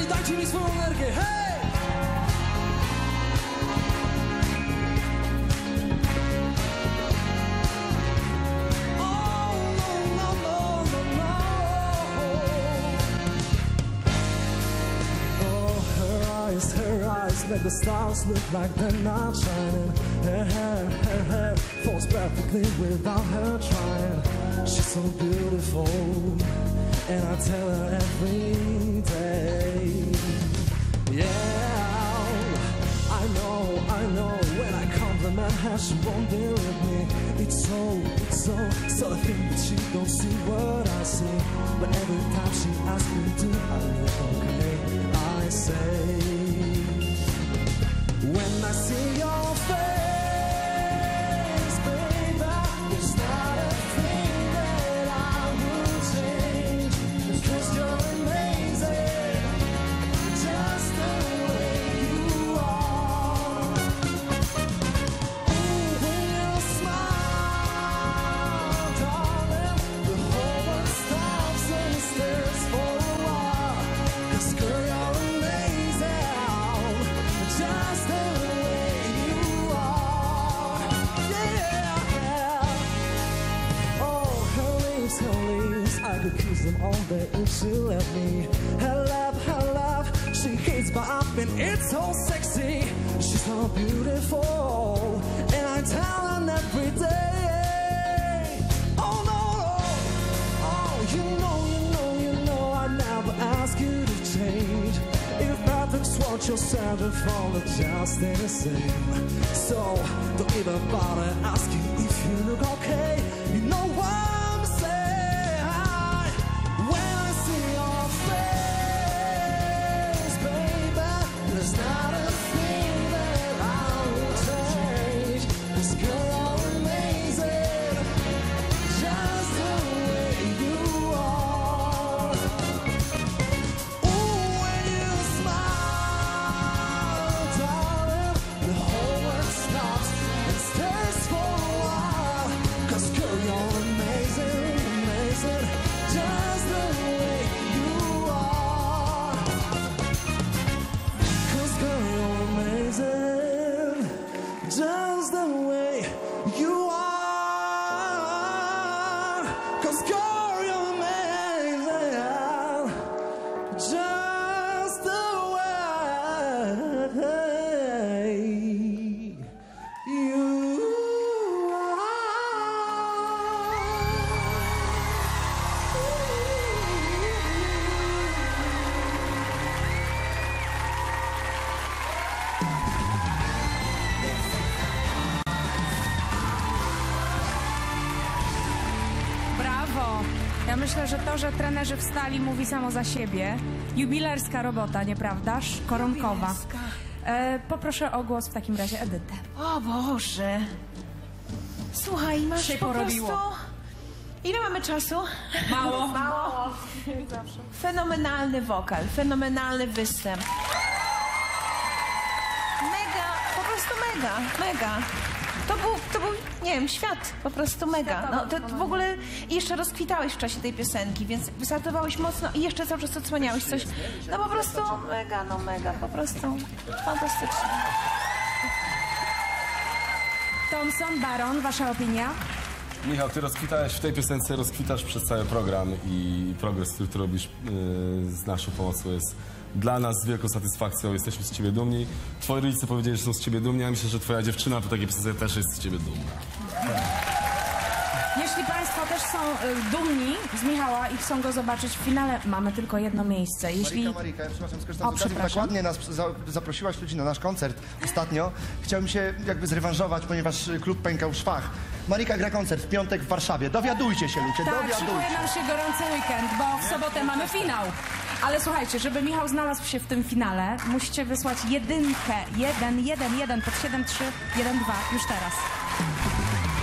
kochani, dajcie mi swoją energię, hej! Her eyes make the stars look like they're not shining. Her hair falls perfectly without her trying. She's so beautiful, and I tell her every day. Yeah, I know, when I compliment her, she won't believe me. It's so I think that she don't see what I see. But every time she asks me, do I look okay? I say, when I see your face, baby, it's not a thing that I would change. Because you're amazing, just the way you are. Ooh, when you smile, darling, the whole world stops and stares for a while. 'Cause girl, you're amazing, just the way you are. Yeah. Oh, her lips, I could kiss them all day if she let me. Her love, she hits my up and it's so sexy. She's so beautiful, and I tell her every day. Oh no, oh, you know, I never ask you to change. If nothing's what you're searching for, it's just the same. So don't even bother asking if you look okay. You know what I'm saying. When I see your face, baby, there's not a thing that I would change. 'Cause girl, you're amazing, just the way you are. Ooh, when you smile, darling, the whole world stops and stares for a while. 'Cause girl, you're amazing, just the way you are. 'Cause girl, you're amazing, just the way you are. 'Cause girl, you're amazing, just the way you Brawo! Ja myślę, że to, że trenerzy wstali, mówi samo za siebie. Jubilerska robota, nieprawdaż? Koronkowa. Poproszę o głos w takim razie Edytę. O Boże. Słuchaj, masz Się po porobiło. prostu... Ile mamy czasu? Mało. Fenomenalny wokal, fenomenalny występ. Mega, po prostu mega. To był, nie wiem, świat, po prostu mega. No, to w ogóle jeszcze rozkwitałeś w czasie tej piosenki, więc wystartowałeś mocno i jeszcze cały czas odsłaniałeś coś. No po prostu mega, po prostu fantastycznie. Thompson, Baron, wasza opinia? Michał, ty rozkwitałeś w tej piosence, rozkwitasz przez cały program i progres, który ty robisz z naszą pomocą jest dla nas z wielką satysfakcją. Jesteśmy z ciebie dumni. Twoi rodzice powiedzieli, że są z ciebie dumni, a myślę, że twoja dziewczyna po takiej piosence też jest z ciebie dumna. Jeśli państwo też są dumni z Michała i chcą go zobaczyć w finale, mamy tylko jedno miejsce. Jeśli... Marika, przepraszam, skorzystam z okazji, tak ładnie nas zaprosiłaś ludzi na nasz koncert ostatnio. Chciałbym się jakby zrewanżować, ponieważ klub pękał w szwach. Marika gra koncert w piątek w Warszawie. Dowiadujcie się, ludzie, Tak, dowiadujcie. szykuje nam się gorący weekend, bo w sobotę mamy finał. Ale słuchajcie, żeby Michał znalazł się w tym finale, musicie wysłać jedynkę, 1, 1, 1 pod 7, 3, 1, 2 już teraz.